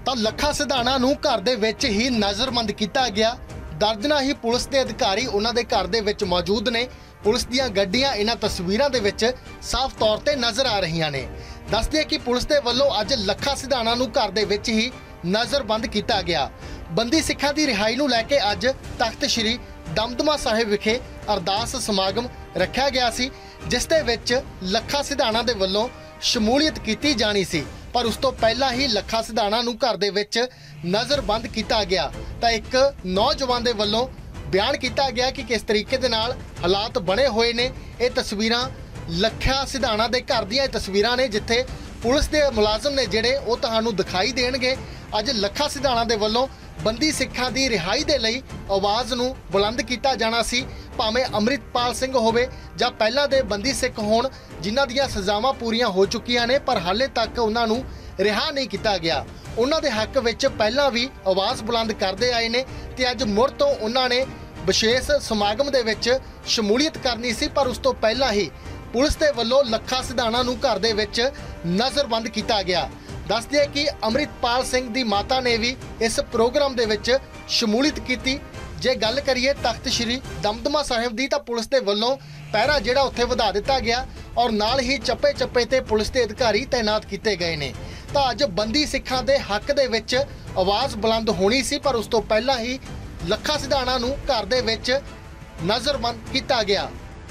ਤਾਂ ਲੱਖਾ ਸਿਧਾਣਾ ਨੂੰ ਘਰ ਦੇ ਵਿੱਚ ਹੀ ਨਜ਼ਰਬੰਦ ਕੀਤਾ ਗਿਆ। ਦਰਜਨਾਂ ਹੀ ਪੁਲਿਸ ਦੇ ਅਧਿਕਾਰੀ ਉਹਨਾਂ ਦੇ ਘਰ ਦੇ ਵਿੱਚ ਮੌਜੂਦ ਨੇ। ਪੁਲਿਸ ਦੀਆਂ ਗੱਡੀਆਂ ਇਹਨਾਂ ਤਸਵੀਰਾਂ ਦੇ ਵਿੱਚ ਸਾਫ਼ ਤੌਰ ਤੇ ਨਜ਼ਰ ਆ ਰਹੀਆਂ ਨੇ। ਦੱਸਦੇ ਕਿ ਪੁਲਿਸ ਦੇ ਵੱਲੋਂ ਅੱਜ ਲੱਖਾ ਸਿਧਾਣਾ ਨੂੰ ਘਰ ਦੇ ਵਿੱਚ ਹੀ ਨਜ਼ਰਬੰਦ ਕੀਤਾ ਗਿਆ। ਬੰਦੀ ਸਿੱਖਾਂ ਦੀ ਰਿਹਾਈ ਨੂੰ ਲੈ ਕੇ ਅੱਜ ਤਖਤ ਸ੍ਰੀ ਦਮਦਮਾ ਸਾਹਿਬ ਵਿਖੇ ਅਰਦਾਸ ਸਮਾਗਮ ਰੱਖਿਆ ਗਿਆ ਸੀ, ਜਿਸ ਦੇ ਵਿੱਚ ਲੱਖਾ ਸਿਧਾਣਾ ਦੇ ਵੱਲੋਂ ਸ਼ਮੂਲੀਅਤ ਕੀਤੀ ਜਾਣੀ ਸੀ। पर उस तो पहला ही ਲੱਖਾ ਸਿਧਾਣਾ ਨੂੰ घर ਦੇ ਵਿੱਚ ਨਜ਼ਰਬੰਦ ਕੀਤਾ ਗਿਆ। ਤਾਂ ਇੱਕ ਨੌਜਵਾਨ ਦੇ ਵੱਲੋਂ ਬਿਆਨ ਕੀਤਾ ਗਿਆ ਕਿ किस तरीके ਦੇ ਨਾਲ ਹਾਲਾਤ ਬਣੇ ਹੋਏ ਨੇ। ਇਹ ਤਸਵੀਰਾਂ ਲੱਖਾ ਸਿਧਾਣਾ ਦੇ ਘਰ ਦੀਆਂ ਤਸਵੀਰਾਂ ਨੇ, ਜਿੱਥੇ ਪੁਲਿਸ ਦੇ ਮੁਲਾਜ਼ਮ ਨੇ ਜਿਹੜੇ ਉਹ ਤੁਹਾਨੂੰ ਦਿਖਾਈ ਦੇਣਗੇ। ਅੱਜ ਲੱਖਾ ਸਿਧਾਣਾ ਦੇ ਵੱਲੋਂ ਬੰਦੀ ਸਿੱਖਾਂ ਦੀ ਰਿਹਾਈ ਦੇ ਲਈ ਆਵਾਜ਼ ਨੂੰ ਬੁਲੰਦ ਕੀਤਾ ਜਾਣਾ ਸੀ। ਭਾਵੇਂ ਅੰਮ੍ਰਿਤਪਾਲ ਸਿੰਘ ਹੋਵੇ ਜਾਂ ਪਹਿਲਾਂ ਦੇ ਬੰਦੀ ਸਿੱਖ ਹੋਣ ਜਿਨ੍ਹਾਂ ਦੀਆਂ ਸਜ਼ਾਵਾਂ ਪੂਰੀਆਂ ਹੋ ਚੁੱਕੀਆਂ ਨੇ, ਪਰ ਹਾਲੇ ਤੱਕ ਉਹਨਾਂ ਨੂੰ ਰਿਹਾ ਨਹੀਂ ਕੀਤਾ ਗਿਆ। ਉਹਨਾਂ ਦੇ ਹੱਕ ਵਿੱਚ ਪਹਿਲਾਂ ਵੀ ਆਵਾਜ਼ ਬੁਲੰਦ ਕਰਦੇ ਆਏ ਨੇ ਤੇ ਅੱਜ ਮੁੜ ਤੋਂ ਉਹਨਾਂ ਨੇ ਵਿਸ਼ੇਸ਼ ਸਮਾਗਮ ਦੇ ਵਿੱਚ ਸ਼ਮੂਲੀਅਤ ਕਰਨੀ ਸੀ, ਪਰ ਉਸ ਤੋਂ ਪਹਿਲਾਂ ਹੀ ਪੁਲਿਸ ਦੇ ਵੱਲੋਂ ਲੱਖਾ ਸਿਧਾਣਾ ਨੂੰ ਘਰ ਦੇ ਵਿੱਚ ਨਜ਼ਰਬੰਦ ਕੀਤਾ ਗਿਆ। ਦੱਸਦੇ ਕਿ ਅੰਮ੍ਰਿਤਪਾਲ ਸਿੰਘ ਦੀ ਮਾਤਾ ਨੇ ਵੀ ਇਸ ਪ੍ਰੋਗਰਾਮ ਦੇ ਵਿੱਚ ਸ਼ਮੂਲੀਅਤ ਕੀਤੀ। ਜੇ ਗੱਲ ਕਰੀਏ ਤਖਤ ਸ੍ਰੀ ਦਮਦਮਾ ਸਾਹਿਬ ਦੀ, ਤਾਂ ਪੁਲਿਸ ਦੇ ਵੱਲੋਂ ਪਹਿਰਾ ਜਿਹੜਾ ਉੱਥੇ ਵਧਾ ਦਿੱਤਾ ਗਿਆ ਔਰ ਨਾਲ ਹੀ ਚੱਪੇ ਚੱਪੇ ਤੇ ਪੁਲਿਸ ਦੇ ਅਧਿਕਾਰੀ ਤਾਇਨਾਤ ਕੀਤੇ ਗਏ ਨੇ। ਤਾਂ ਅੱਜ ਬੰਦੀ ਸਿੱਖਾਂ ਦੇ ਹੱਕ ਦੇ ਵਿੱਚ ਆਵਾਜ਼ ਬੁਲੰਦ ਹੋਣੀ ਸੀ, ਪਰ ਉਸ ਤੋਂ ਪਹਿਲਾਂ ਹੀ ਲੱਖਾ ਸਿਧਾਣਾ ਨੂੰ ਘਰ ਦੇ ਵਿੱਚ ਨਜ਼ਰਬੰਦ ਕੀਤਾ ਗਿਆ।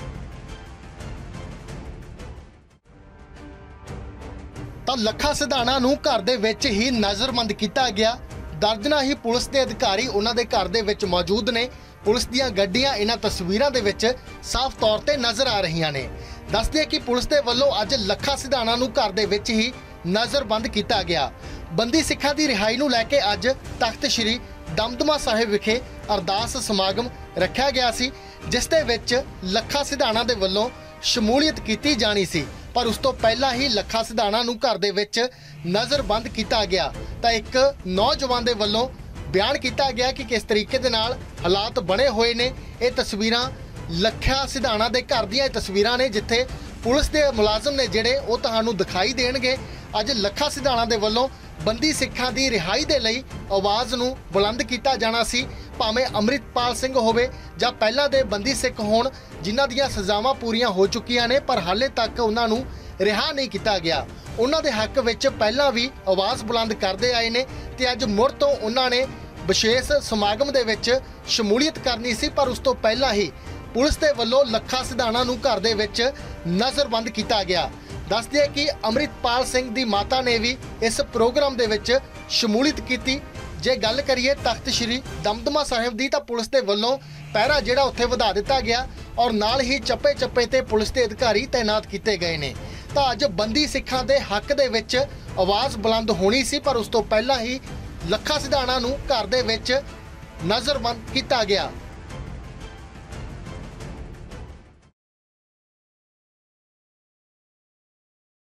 ਤਾਂ ਲੱਖਾ ਸਿਧਾਣਾ ਨੂੰ ਘਰ ਦੇ ਵਿੱਚ ਹੀ ਨਜ਼ਰਬੰਦ ਕੀਤਾ ਗਿਆ। ਦਰਜਨਾਂ ਹੀ ਪੁਲਿਸ ਦੇ ਅਧਿਕਾਰੀ ਉਹਨਾਂ ਦੇ ਘਰ ਦੇ ਵਿੱਚ ਮੌਜੂਦ ਨੇ। ਪੁਲਿਸ ਦੀਆਂ ਗੱਡੀਆਂ ਇਹਨਾਂ ਤਸਵੀਰਾਂ ਦੇ ਵਿੱਚ ਸਾਫ਼ ਤੌਰ ਤੇ ਨਜ਼ਰ ਆ ਰਹੀਆਂ ਨੇ। ਦੱਸਦੇ ਕਿ ਪੁਲਿਸ ਦੇ ਵੱਲੋਂ ਅੱਜ ਲੱਖਾ ਸਿਧਾਣਾ ਨੂੰ ਘਰ ਦੇ ਵਿੱਚ ਹੀ ਨਜ਼ਰਬੰਦ ਕੀਤਾ ਗਿਆ। ਬੰਦੀ ਸਿੱਖਾਂ ਦੀ ਰਿਹਾਈ ਨੂੰ ਲੈ ਕੇ ਅੱਜ ਤਖਤ ਸ੍ਰੀ ਦਮਦਮਾ ਸਾਹਿਬ ਵਿਖੇ ਅਰਦਾਸ ਸਮਾਗਮ ਰੱਖਿਆ ਗਿਆ ਸੀ, ਜਿਸ ਦੇ ਵਿੱਚ ਲੱਖਾ ਸਿਧਾਣਾ ਦੇ ਵੱਲੋਂ ਸ਼ਮੂਲੀਅਤ ਕੀਤੀ ਜਾਣੀ ਸੀ, ਪਰ ਉਸ ਤੋਂ ਪਹਿਲਾਂ ਹੀ ਲੱਖਾ ਸਿਧਾਣਾ ਨੂੰ ਘਰ ਦੇ ਵਿੱਚ ਨਜ਼ਰਬੰਦ ਕੀਤਾ ਗਿਆ। ਤਾਂ ਇੱਕ ਨੌਜਵਾਨ ਦੇ ਵੱਲੋਂ ਬਿਆਨ ਕੀਤਾ ਗਿਆ ਕਿ किस तरीके ਦੇ ਨਾਲ ਹਾਲਾਤ ਬਣੇ ਹੋਏ ਨੇ। ਇਹ ਤਸਵੀਰਾਂ ਲੱਖਾ ਸਿਧਾਣਾ ਦੇ ਘਰ ਦੀਆਂ ਤਸਵੀਰਾਂ ਨੇ, ਜਿੱਥੇ ਪੁਲਿਸ ਦੇ ਮੁਲਾਜ਼ਮ ਨੇ ਜਿਹੜੇ ਉਹ ਤੁਹਾਨੂੰ ਦਿਖਾਈ ਦੇਣਗੇ। ਅੱਜ ਲੱਖਾ ਸਿਧਾਣਾ ਦੇ ਵੱਲੋਂ ਬੰਦੀ ਸਿੱਖਾਂ ਦੀ ਰਿਹਾਈ ਦੇ ਲਈ ਆਵਾਜ਼ ਨੂੰ ਬੁਲੰਦ ਕੀਤਾ ਜਾਣਾ ਸੀ। ਭਾਵੇਂ ਅੰਮ੍ਰਿਤਪਾਲ ਸਿੰਘ ਹੋਵੇ ਜਾਂ ਪਹਿਲਾਂ ਦੇ ਬੰਦੀ ਸਿੱਖ ਹੋਣ ਜਿਨ੍ਹਾਂ ਦੀਆਂ ਸਜ਼ਾਵਾਂ ਪੂਰੀਆਂ ਹੋ ਚੁੱਕੀਆਂ ਨੇ, ਪਰ ਹਾਲੇ ਤੱਕ ਉਹਨਾਂ ਨੂੰ ਰਿਹਾ ਨਹੀਂ ਕੀਤਾ ਗਿਆ। ਉਹਨਾਂ ਦੇ ਹੱਕ ਵਿੱਚ ਪਹਿਲਾਂ ਵੀ ਆਵਾਜ਼ ਬੁਲੰਦ ਕਰਦੇ ਆਏ ਨੇ ਤੇ ਅੱਜ ਮੁੜ ਤੋਂ ਉਹਨਾਂ ਨੇ ਵਿਸ਼ੇਸ਼ ਸਮਾਗਮ ਦੇ ਵਿੱਚ ਸ਼ਮੂਲੀਅਤ ਕਰਨੀ ਸੀ, ਪਰ ਉਸ ਤੋਂ ਪਹਿਲਾਂ ਹੀ ਪੁਲਿਸ ਦੇ ਵੱਲੋਂ ਲੱਖਾ ਸਿਧਾਣਾ ਨੂੰ ਘਰ ਦੇ ਵਿੱਚ ਨਜ਼ਰਬੰਦ ਕੀਤਾ ਗਿਆ। ਦੱਸਦੇ ਕਿ ਅੰਮ੍ਰਿਤਪਾਲ ਸਿੰਘ ਦੀ ਮਾਤਾ ਨੇ ਵੀ ਇਸ ਪ੍ਰੋਗਰਾਮ ਦੇ ਵਿੱਚ ਸ਼ਮੂਲੀਅਤ ਕੀਤੀ। ਜੇ ਗੱਲ ਕਰੀਏ ਤਖਤ ਸ੍ਰੀ ਦਮਦਮਾ ਸਾਹਿਬ ਦੀ, ਤਾਂ ਪੁਲਿਸ ਦੇ ਵੱਲੋਂ ਪਹਿਰਾ ਜਿਹੜਾ ਉੱਥੇ ਵਧਾ ਦਿੱਤਾ ਗਿਆ ਔਰ ਨਾਲ ਹੀ ਚੱਪੇ ਚੱਪੇ ਤੇ ਪੁਲਿਸ ਦੇ ਅਧਿਕਾਰੀ ਤਾਇਨਾਤ ਕੀਤੇ ਗਏ ਨੇ। ਤਾਂ ਅੱਜ ਬੰਦੀ ਸਿੱਖਾਂ ਦੇ ਹੱਕ ਦੇ ਵਿੱਚ ਆਵਾਜ਼ ਬੁਲੰਦ ਹੋਣੀ ਸੀ, ਪਰ ਉਸ ਤੋਂ ਪਹਿਲਾਂ ਹੀ ਲੱਖਾ ਸਿਧਾਣਾ ਨੂੰ ਘਰ ਦੇ ਵਿੱਚ ਨਜ਼ਰਬੰਦ ਕੀਤਾ ਗਿਆ।